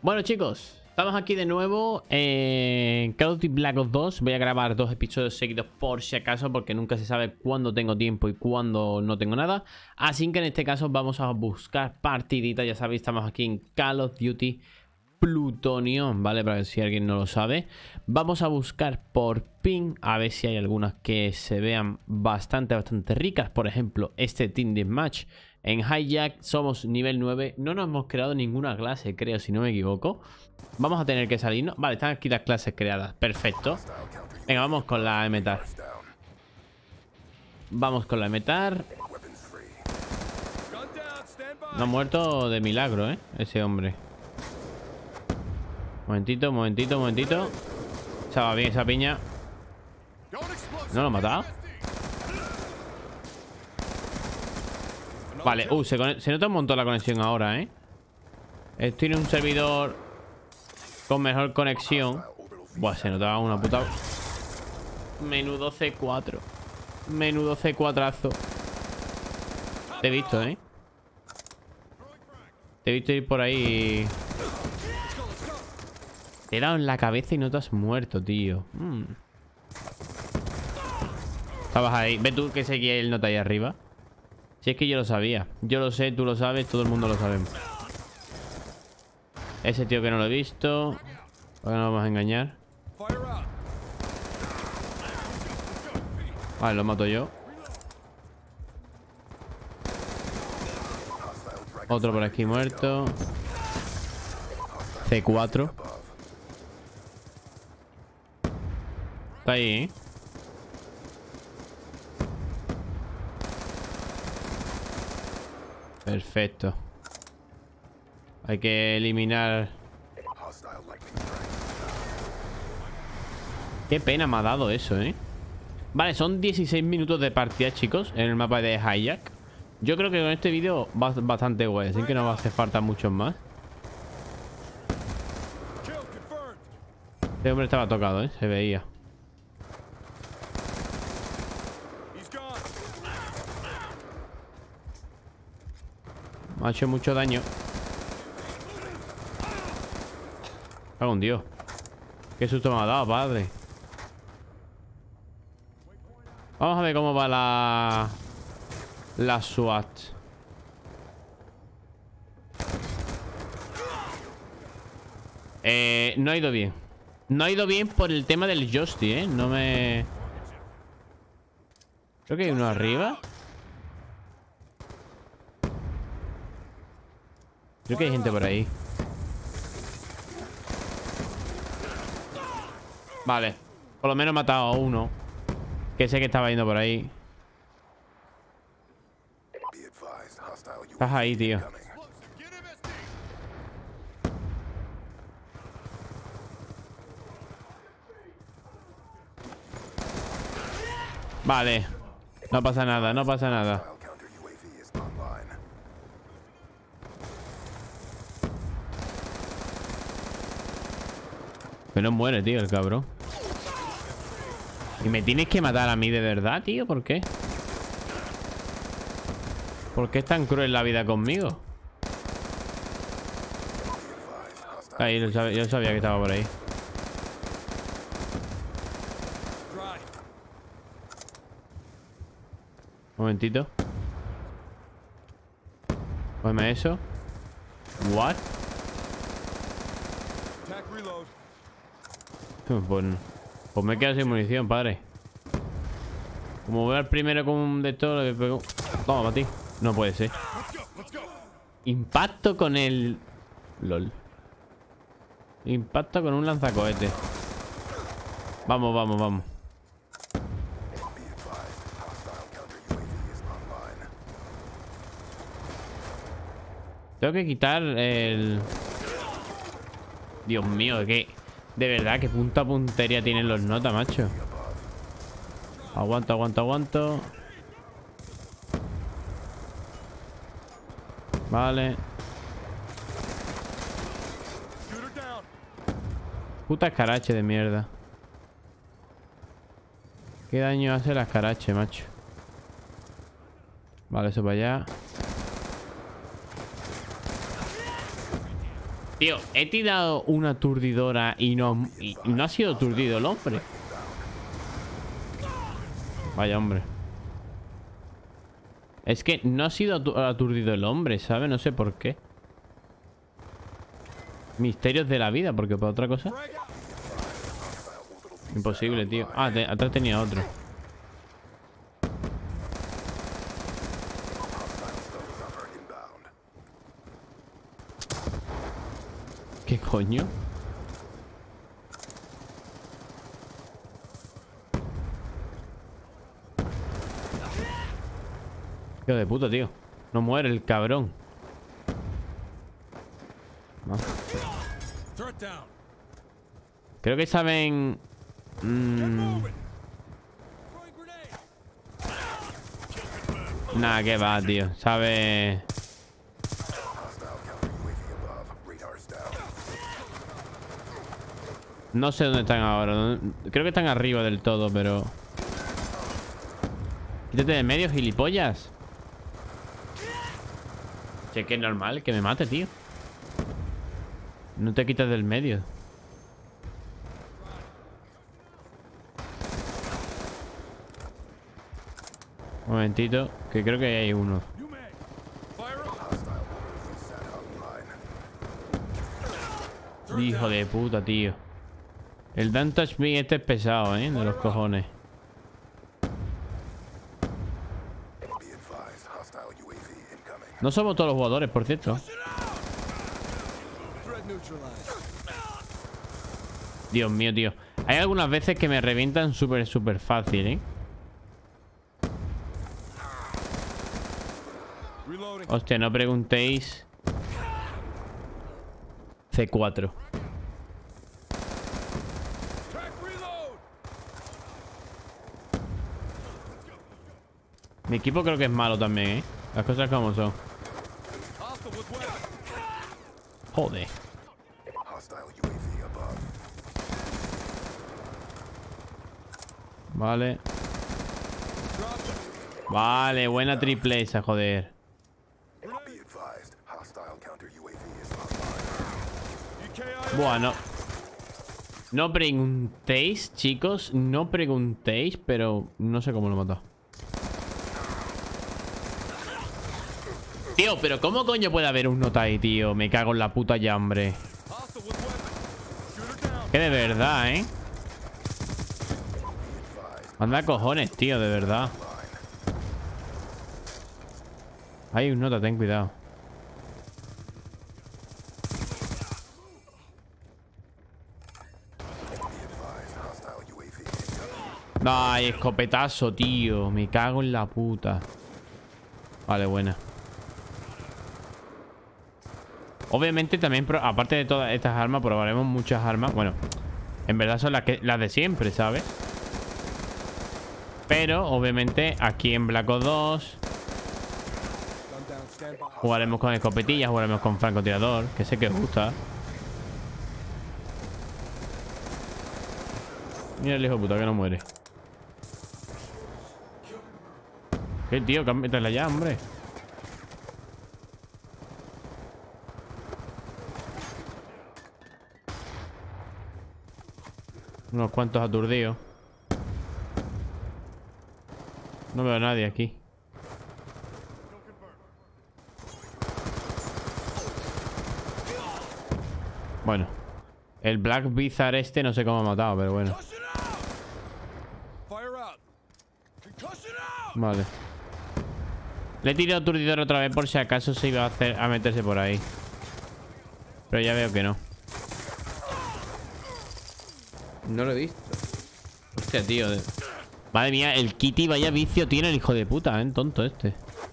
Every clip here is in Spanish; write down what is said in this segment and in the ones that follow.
Bueno, chicos, estamos aquí de nuevo en Call of Duty Black Ops 2. Voy a grabar 2 episodios seguidos por si acaso, porque nunca se sabe cuándo tengo tiempo y cuándo no tengo nada. Así que en este caso vamos a buscar partiditas. Ya sabéis, estamos aquí en Call of Duty Plutonio, ¿vale? Para que si alguien no lo sabe. Vamos a buscar por ping, a ver si hay algunas que se vean bastante ricas. Por ejemplo, este Team Deathmatch. En Hijack somos nivel 9. No nos hemos creado ninguna clase, creo, si no me equivoco. Vamos a tener que salirnos. Vale, están aquí las clases creadas. Perfecto. Venga, vamos con la MTAR. Vamos con la MTAR. No ha muerto de milagro, ese hombre. Momentito, momentito, momentito. Estaba bien esa piña. ¿No lo ha matado? Vale, se nota un montón la conexión ahora, Estoy en un servidor con mejor conexión. Buah, se notaba una puta. Menudo C4. Menudo C4azo. Te he visto, Te he visto ir por ahí. Te he dado en la cabeza y no te has muerto, tío. Estabas ahí. Ve tú que seguía el nota ahí arriba. Si es que yo lo sabía. Yo lo sé, tú lo sabes, todo el mundo lo sabemos. Ese tío que no lo he visto. Ahora no vamos a engañar. Vale, lo mato yo. Otro por aquí muerto. C4. Está ahí, Perfecto. Hay que eliminar. Qué pena me ha dado eso, Vale, son 16 minutos de partida, chicos, en el mapa de Hijack. Yo creo que con este vídeo va bastante guay, así que no va a hacer falta muchos más. Este hombre estaba tocado, se veía. Me ha hecho mucho daño. Cago en Dios. Qué susto me ha dado, padre. Vamos a ver cómo va la SWAT. No ha ido bien. No ha ido bien por el tema del joystick, No me... Creo que hay uno arriba. Creo que hay gente por ahí. Vale. Por lo menos he matado a uno. Que sé que estaba yendo por ahí. Estás ahí, tío. Vale. No pasa nada, no pasa nada. Pero no muere, tío, el cabrón. Y me tienes que matar a mí de verdad, tío. ¿Por qué? ¿Por qué es tan cruel la vida conmigo? Ahí, yo sabía que estaba por ahí. Un momentito. Cógeme eso. What? Pues me he quedado sin munición, padre. Como veo al primero con un de todo lo que pegó. Toma, para ti. No puede ser. Impacto con el... LOL. Impacto con un lanzacohetes. Vamos, vamos, vamos. Tengo que quitar el... Dios mío, que... De verdad, que puntería tienen los notas, macho. Aguanto, aguanto, aguanto. Vale. Puta escarache de mierda. ¿Qué daño hace la escarache, macho? Vale, eso para allá. Tío, he tirado una aturdidora y no ha sido aturdido el hombre. Vaya hombre. Es que no ha sido aturdido el hombre, ¿sabes? No sé por qué. Misterios de la vida, porque para otra cosa. Imposible, tío. Ah, atrás tenía otro. ¿Qué coño? Hijo de puta, tío. No muere el cabrón. No. Creo que saben... Nada, que va, tío. Sabe... No sé dónde están ahora. Creo que están arriba del todo, pero... Quítate de medio, gilipollas. Sé que es normal que me mate, tío. No te quitas del medio. Un momentito, que creo que hay uno. Hijo de puta, tío. El Don't Touch Me este es pesado, de los cojones. No somos todos los jugadores, por cierto. Dios mío, tío. Hay algunas veces que me revientan súper fácil, Hostia, no preguntéis. C4. Mi equipo creo que es malo también, Las cosas como son. Joder. Vale. Vale, buena triple esa, joder. Bueno. No preguntéis, chicos. No preguntéis, pero no sé cómo lo he matado. Tío, pero ¿cómo coño puede haber un nota ahí, tío? Me cago en la puta ya, hombre. Que de verdad, Anda cojones, tío, de verdad. Hay un nota, ten cuidado. Ay, escopetazo, tío. Me cago en la puta. Vale, buena. Obviamente también, aparte de todas estas armas, probaremos muchas armas. Bueno, en verdad son las de siempre, ¿sabes? Pero, obviamente, aquí en Black Ops 2 jugaremos con escopetillas, jugaremos con francotirador, que sé que os gusta. Mira el hijo de puta que no muere. ¿Qué, tío? Cámbiatela ya, hombre. Unos cuantos aturdidos. No veo a nadie aquí. Bueno. El Black Bizarre este no sé cómo ha matado, pero bueno. Vale. Le he tirado aturdidor otra vez por si acaso se iba a meterse por ahí. Pero ya veo que no. No lo he visto. Hostia, tío. Madre mía, el Kitty vaya vicio tiene el hijo de puta, tonto este.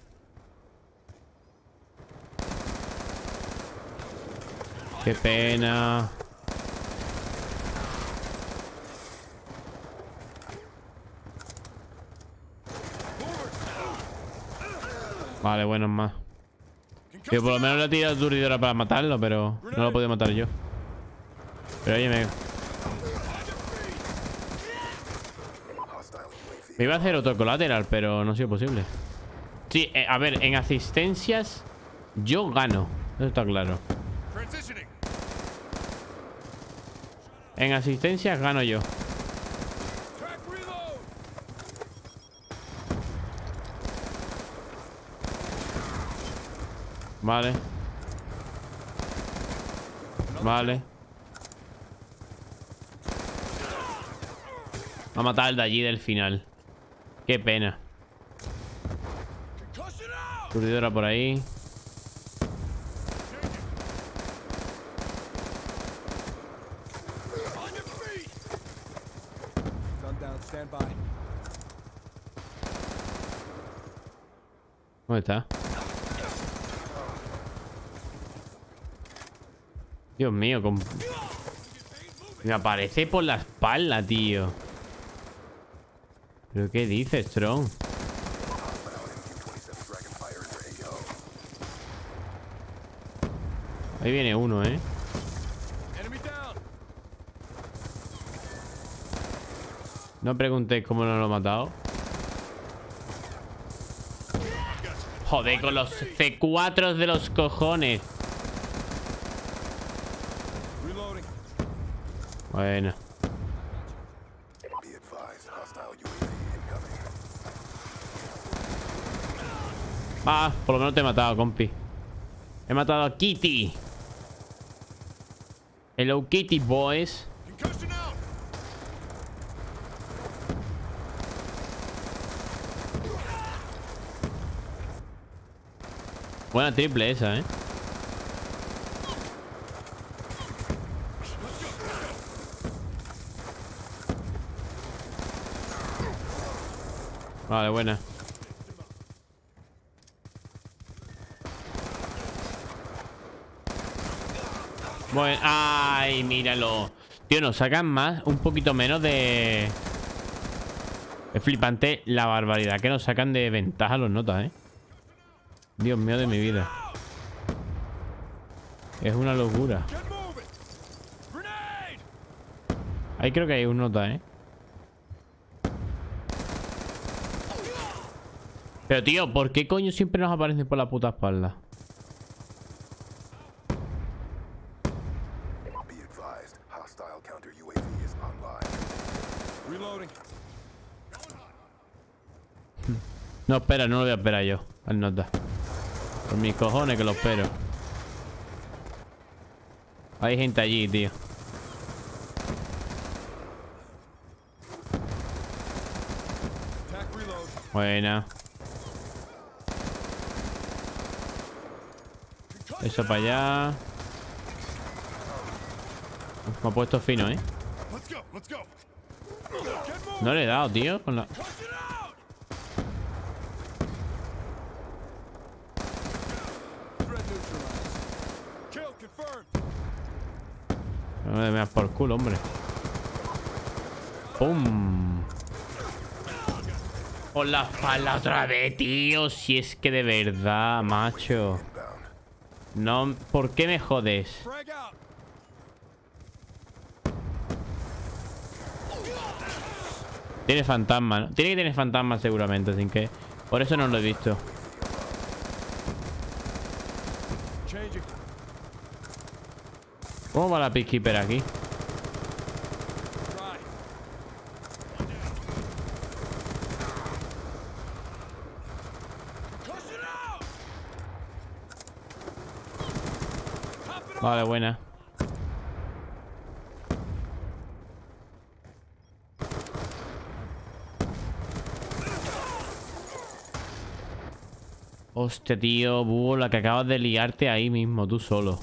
Qué pena. Vale, bueno, es más. Tío, por lo menos le he tirado aturdidora para matarlo, pero no lo he podido matar yo. Pero oye, me iba a hacer otro colateral, pero no ha sido posible. Sí, a ver, en asistencias yo gano. Eso está claro. En asistencias gano yo. Vale. Vale. Va a matar el de allí del final. Qué pena. Aturdidora por ahí. ¿Dónde está? Dios mío, me aparece por la espalda, tío. ¿Pero qué dices, Strong? Ahí viene uno, ¿eh? No preguntéis cómo no lo he matado. Joder, con los C4 de los cojones. Bueno. Ah, por lo menos te he matado, compi. He matado a Kitty. Hello, Kitty, boys. Buena triple esa, ¿eh? Vale, buena. Bueno, ay, míralo. Tío, nos sacan más, un poquito menos de... Es flipante la barbaridad que nos sacan de ventaja los notas, ¿eh? Dios mío de mi vida. Es una locura. Ahí creo que hay un nota, ¿eh? Pero tío, ¿por qué coño siempre nos aparecen por la puta espalda? No, espera, no lo voy a esperar yo. Al nota. Por mis cojones que lo espero. Hay gente allí, tío. Buena. Eso para allá. Uf, me ha puesto fino, ¿eh? No le he dado, tío. Con la... No me das por culo, hombre. ¡Pum! Por la espalda otra vez, tío. Si es que de verdad, macho. No, ¿por qué me jodes? Tiene fantasma, ¿no? Tiene que tener fantasma seguramente, sin que... Por eso no lo he visto. ¿Cómo va la Peacekeeper aquí? Vale, buena. Hostia, tío, Búho, la que acabas de liarte ahí mismo, tú solo.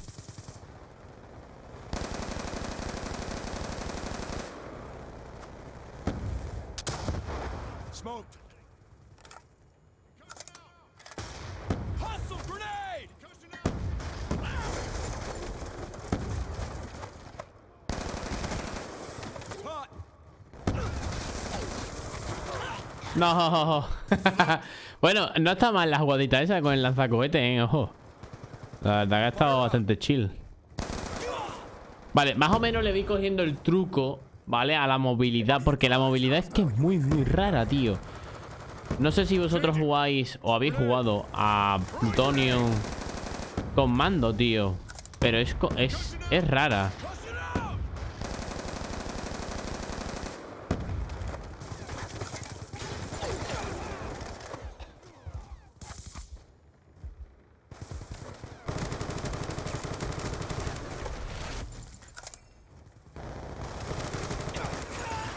No. Bueno, no está mal la jugadita esa con el lanzacohetes, ojo. La verdad que ha estado bastante chill. Vale, más o menos le vi cogiendo el truco, ¿vale? A la movilidad, porque la movilidad es que es muy rara, tío. No sé si vosotros jugáis o habéis jugado a Plutonium con mando, tío. Pero es rara.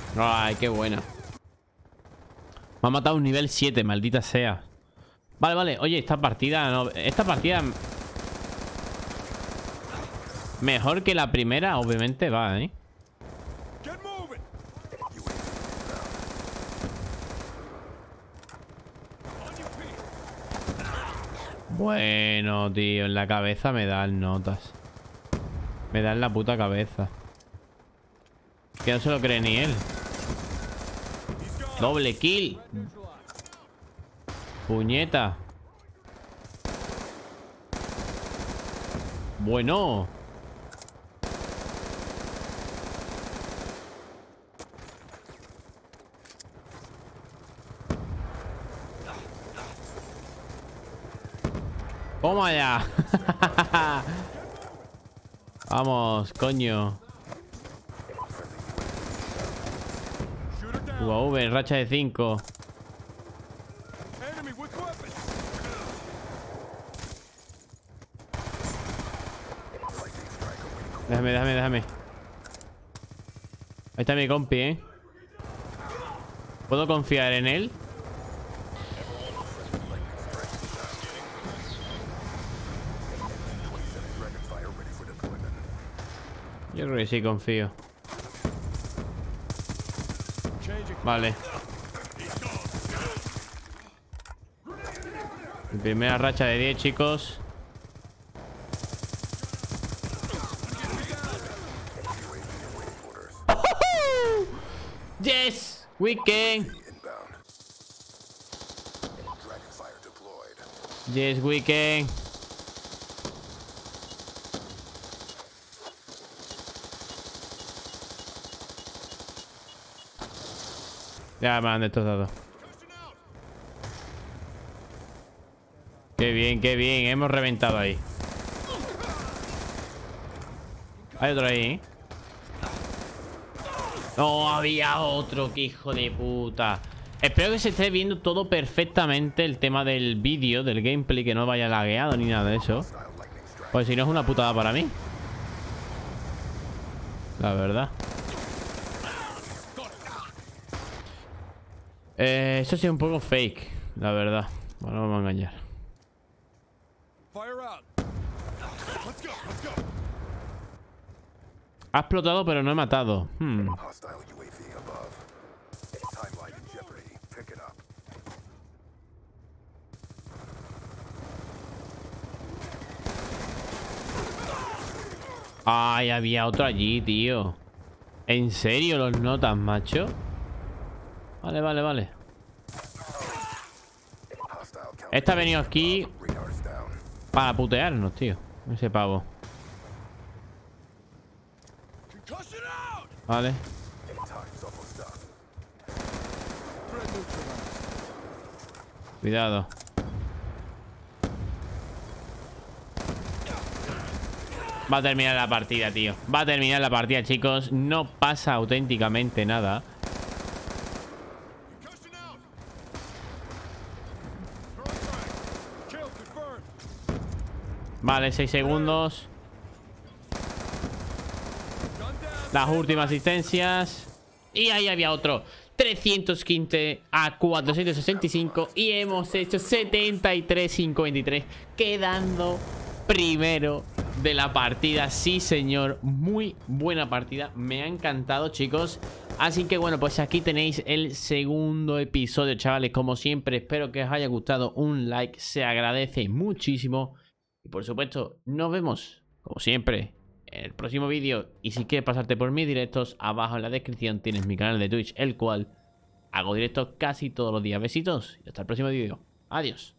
Ay, qué buena. Me ha matado un nivel 7, maldita sea. Vale, vale. Oye, esta partida no... Esta partida... Mejor que la primera, obviamente, va, ¿eh? Bueno, tío, en la cabeza me dan notas. Me da en la puta cabeza. Que no se lo cree ni él. Doble kill. Puñeta. Bueno. Toma ya. Vamos, coño. UAV, racha de 5. Déjame. Ahí está mi compi, ¿eh? ¿Puedo confiar en él? Yo creo que sí confío. Vale. Mi primera racha de 10, chicos. Yes, we can. Yes, we can. Ya me han destrozado. Qué bien, qué bien. Hemos reventado ahí. Hay otro ahí, ¿eh? No, había otro. Qué hijo de puta. Espero que se esté viendo todo perfectamente el tema del vídeo, del gameplay, que no vaya lagueado ni nada de eso. Pues si no es una putada para mí. La verdad. Eso sí es un poco fake, la verdad. Bueno, no vamos a engañar. Ha explotado, pero no he matado. Ay, había otro allí, tío. ¿En serio los notas, macho? Vale. Este ha venido aquí para putearnos, tío. Ese pavo. Vale. Cuidado. Va a terminar la partida, tío. Va a terminar la partida, chicos. No pasa auténticamente nada. Vale, 6 segundos. Las últimas asistencias. Y ahí había otro. 315 a 465. Y hemos hecho 73-523. Quedando primero de la partida. Sí, señor. Muy buena partida. Me ha encantado, chicos. Así que bueno, pues aquí tenéis el segundo episodio, chavales. Como siempre, espero que os haya gustado. Un like se agradece muchísimo. Y por supuesto, nos vemos, como siempre, en el próximo vídeo. Y si quieres pasarte por mis directos, abajo en la descripción tienes mi canal de Twitch, el cual hago directos casi todos los días. Besitos y hasta el próximo vídeo. Adiós.